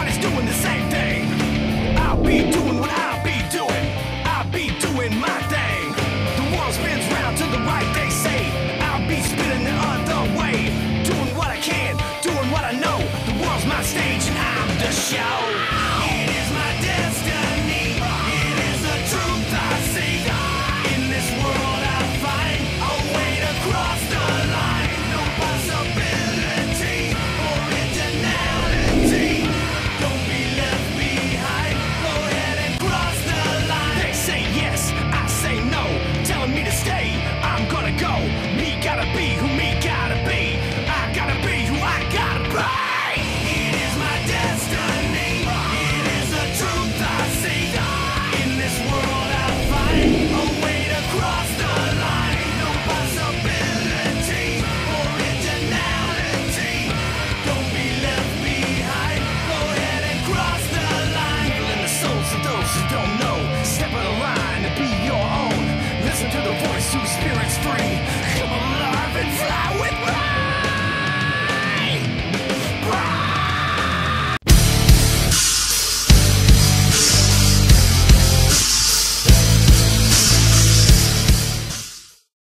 everybody's doing the same thing. I'll be doing what I'll be doing. I'll be doing my thing. The world spins round to the right, they say. I'll be spinning the other way. Doing what I can, doing what I know. The world's my stage and I'm the show.